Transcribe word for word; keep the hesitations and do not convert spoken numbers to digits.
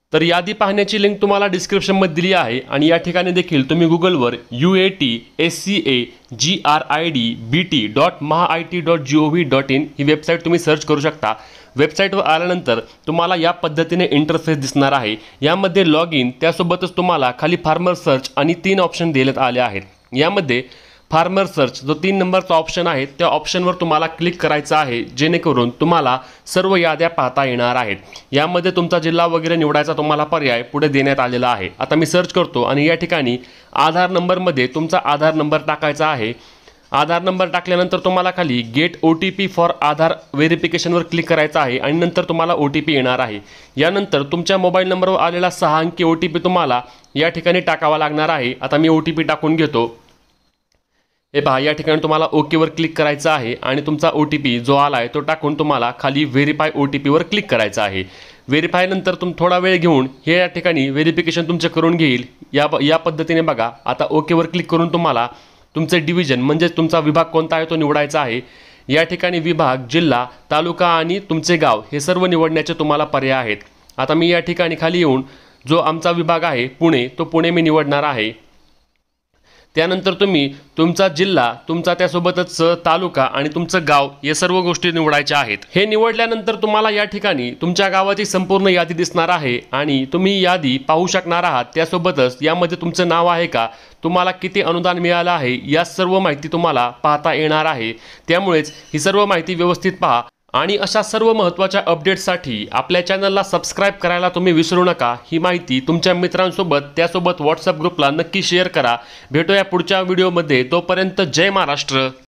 तर यादी पाहण्याची लिंक तुम्हाला डिस्क्रिप्शनमध्ये दिली आहे आणि या ठिकाणी देखील तुम्ही गुगलवर U A T S C A G R I D B T dot Maha I T dot G O V dot in ही वेबसाईट तुम्ही सर्च करू शकता। वेबसाईटवर आल्यानंतर तुम्हाला या पद्धतीने इंटरफेस दिसणार आहे। यामध्ये लॉग इन त्यासोबतच तुम्हाला खाली फार्मर सर्च आणि तीन ऑप्शन देण्यात आले आहेत। यामध्ये फार्मर सर्च जो तीन नंबरचा ऑप्शन आहे त्या ऑप्शनवर तुम्हाला क्लिक करायचं आहे, जेणेकरून तुम्हाला सर्व याद्या पाहता येणार आहेत। यामध्ये तुमचा जिल्हा वगैरे निवडायचा तुम्हाला पर्याय पुढे देण्यात आलेला आहे। आता मी सर्च करतो आणि या ठिकाणी आधार नंबरमध्ये तुमचा आधार नंबर टाकायचा आहे। आधार नंबर टाकल्यानंतर तुम्हाला खाली get O T P for Aadhaar व्हेरिफिकेशनवर क्लिक करायचं आहे आणि नंतर तुम्हाला ओ टी पी येणार आहे। यानंतर तुमच्या मोबाईल नंबरवर आलेला सहा अंकी ओ टी पी तुम्हाला या ठिकाणी टाकावा लागणार आहे। आता मी ओ टी पी टाकून घेतो। हे पहा, या ठिकाणी तुम्हाला ओकेवर क्लिक करायचं आहे आणि तुमचा ओ टी पी जो आला आहे तो टाकून तुम्हाला खाली व्हेरीफाय ओ टी पीवर क्लिक करायचं आहे। व्हेरीफाय नंतर तुम थोडा वेळ घेऊन हे या ठिकाणी व्हेरिफिकेशन तुमचे करून घेईल। या या पद्धतीने बघा, आता ओकेवर क्लिक करून तुम्हाला तुमचे डिव्हिजन म्हणजे तुमचा विभाग कोणता आहे तो निवडायचा आहे। या ठिकाणी विभाग, जिल्हा, तालुका आणि तुमचे गाव हे सर्व निवडण्याचे तुम्हाला पर्याय आहेत। आता मी या ठिकाणी खाली येऊन जो आमचा विभाग आहे पुणे, तो पुणे मी निवडणार आहे। त्यानंतर तुम्ही तुमचा जिल्हा, तुमचा त्यासोबतच तालुका आणि तुमचं गाव या सर्व गोष्टी निवडायच्या आहेत। हे निवडल्यानंतर तुम्हाला या ठिकाणी तुमच्या गावाची संपूर्ण यादी दिसणार आहे आणि तुम्ही यादी पाहू शकणार आहात। त्यासोबतच यामध्ये तुमचं नाव आहे का, तुम्हाला किती अनुदान मिळालं आहे, या सर्व माहिती तुम्हाला पाहता येणार आहे। त्यामुळेच ही सर्व माहिती व्यवस्थित पहा आणि अशा सर्व महत्त्वाच्या अपडेट्ससाठी आपल्या चॅनलला सबस्क्राईब करायला तुम्ही विसरू नका। ही माहिती तुमच्या मित्रांसोबत त्यासोबत व्हॉट्सअप ग्रुपला नक्की शेअर करा। भेटूया पुढच्या व्हिडिओमध्ये, तोपर्यंत जय महाराष्ट्र।